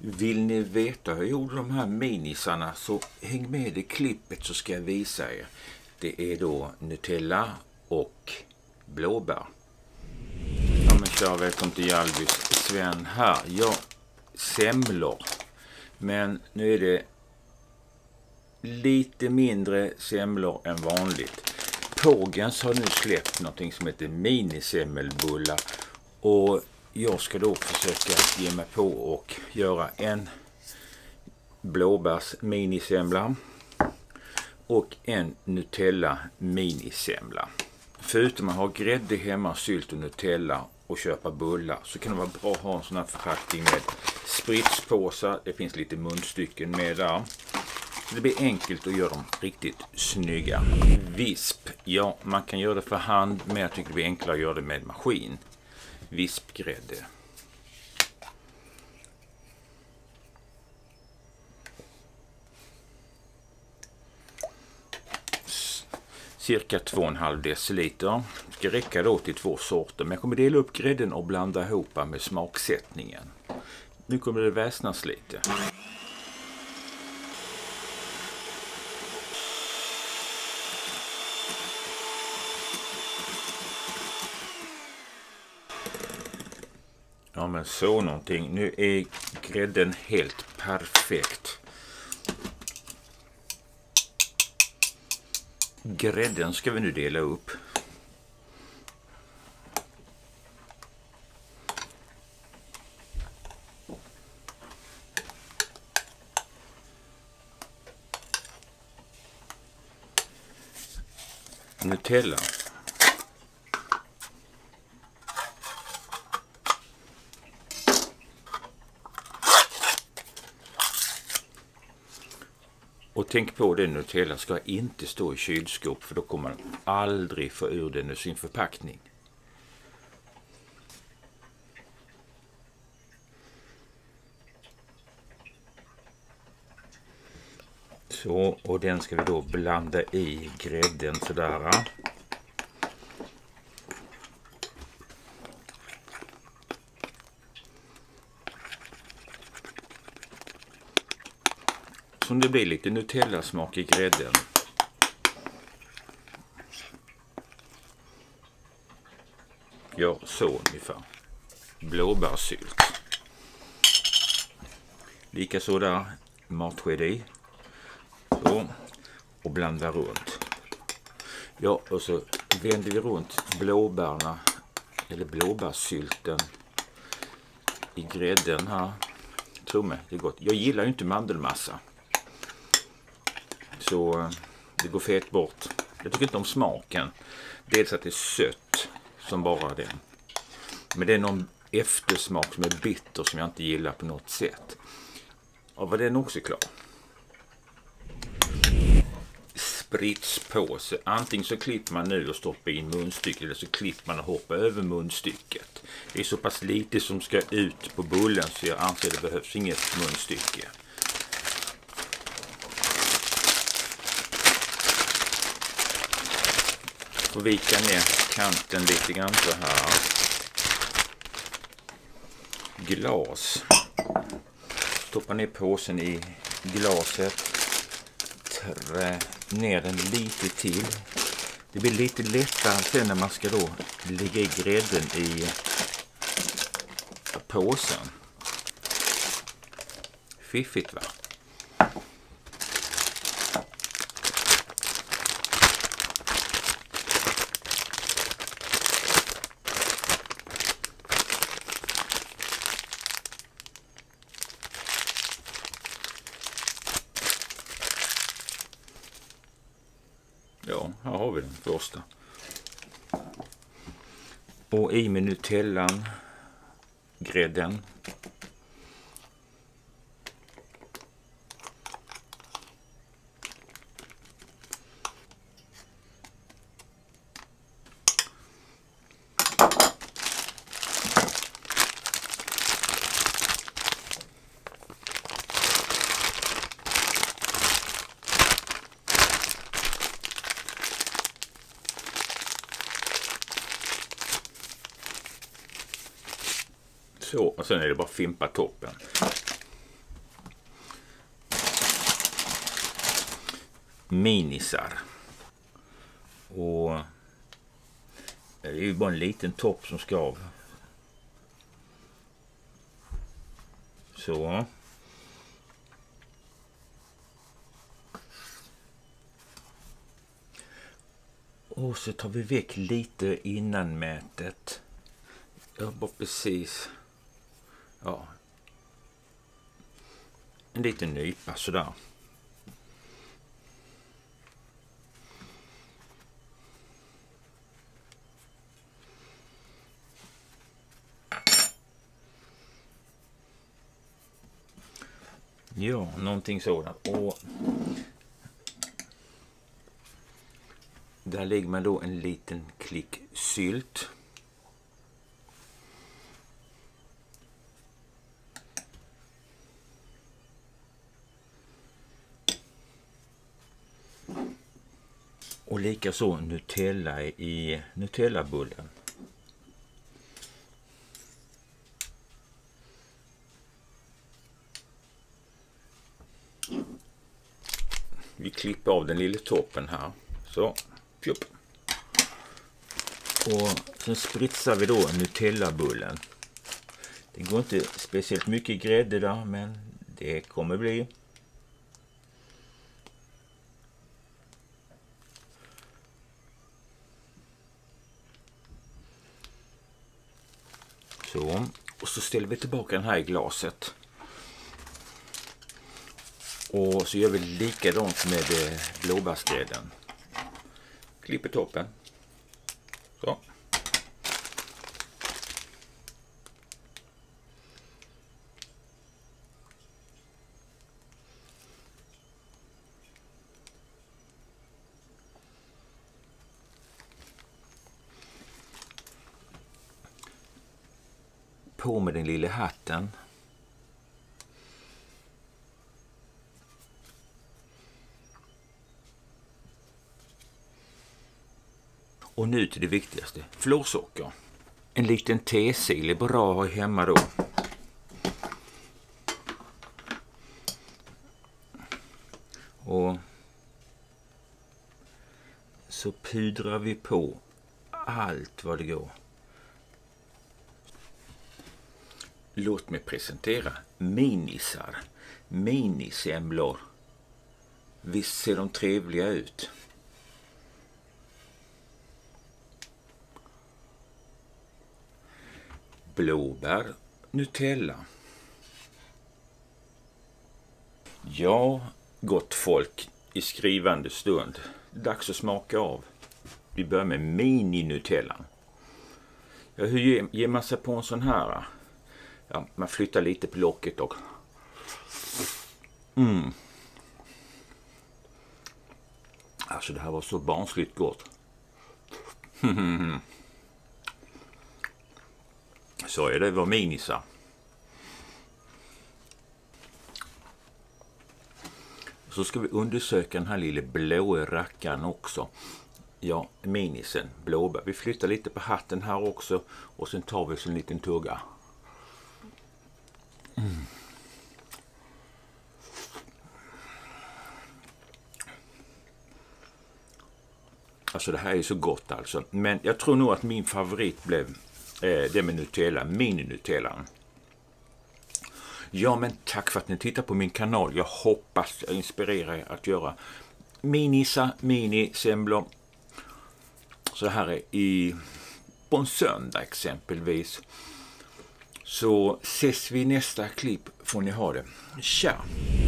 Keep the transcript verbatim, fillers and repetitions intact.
Vill ni veta hur jag gjorde de här minisarna så häng med i klippet så ska jag visa er. Det är då Nutella och blåbär. Ja men tja, välkommen till Jalvis. Sven här. Ja, semlor. Men nu är det lite mindre semlor än vanligt. Pågens har nu släppt någonting som heter minisemmelbullar. Och jag ska då försöka ge mig på och göra en blåbärs minisemla och en Nutella minisemla. Förutom att ha grädde hemma, sylt och Nutella och köpa bullar så kan det vara bra att ha en sån här förpackning med spritspåsar. Det finns lite munstycken med där. Det blir enkelt att göra dem riktigt snygga. Visp, ja man kan göra det för hand men jag tycker det blir enklare att göra det med maskin. Vispgrädde. Cirka två komma fem deciliter. Det ska räcka då till två sorter. Men jag kommer dela upp grädden och blanda ihop med smaksättningen. Nu kommer det väsnas lite. Ja men så någonting. Nu är grädden helt perfekt. Grädden ska vi nu dela upp. Nutella. Och tänk på det, Nutella ska inte stå i kylskåp för då kommer man aldrig få ur den ur sin förpackning. Så, och den ska vi då blanda i grädden sådär. Så det blir lite Nutella-smak i grädden. Ja, så ungefär. Blåbärssylt. Likaså där, matsked i. Så, och blanda runt. Ja, och så vänder vi runt blåbärna, eller blåbärssylten i grädden här. Tro mig, det är gott. Jag gillar ju inte mandelmassa. Så det går fet bort. Jag tycker inte om smaken. Dels att det är sött som bara det. Men det är någon eftersmak som är bitter som jag inte gillar på något sätt. Och var den också klar. Spritspåse. Antingen så klipper man nu och stoppar in munstycket eller så klipper man och hoppar över munstycket. Det är så pass lite som ska ut på bullen så jag anser att det behövs inget munstycke. Och vika ner kanten lite grann så här. Glas. Stoppa ner påsen i glaset. Trä ner den lite till. Det blir lite lättare sen när man ska då lägga i grädden i påsen. Fiffigt va? Ja, här har vi den första. Och i med Nutellan, grädden. Så, och sen är det bara fimpa toppen. minisar. Och det är ju bara en liten topp som ska av. Så. Och så tar vi väck lite innan mätet. Jag bara precis. Ja. En liten nypa sådär. Ja, någonting sådant. Och där lägger man då en liten klick sylt. Och likaså Nutella i Nutella-bullen. Vi klipper av den lilla toppen här. Så, pjup. Och sen spritsar vi då Nutella-bullen. Det går inte speciellt mycket grädde där, men det kommer bli. Så, och så ställer vi tillbaka den här i glaset. Och så gör vi likadant med blåbärsgrädden. Klipper toppen. Så. På med den lilla hatten. Och nu till det viktigaste, florsocker. En liten tesil är bra att ha hemma då. Och så pudrar vi på allt vad det går. Låt mig presentera minisar, minisemlor. Visst ser de trevliga ut? Blåbär, Nutella. Ja, gott folk, i skrivande stund. Dags att smaka av. Vi börjar med mini-Nutellan. Ja, hur ger man sig på en sån här? Ja, man flyttar lite på locket och... Mm. Alltså det här var så barnsligt gott. Så är det, var minisar. Så ska vi undersöka den här lilla blåa rackaren också. Ja, minisen, blåbär. Vi flyttar lite på hatten här också. Och sen tar vi så en liten tugga. Mm. Alltså det här är så gott alltså. Men jag tror nog att min favorit blev eh, det med Nutella, mini-Nutellan. Ja, men tack för att ni tittar på min kanal. Jag hoppas jag inspirerar er att göra minisa, mini-semlor. Så här är i på en söndag exempelvis. Så ses vi i nästa klipp, får ni ha det. Tja!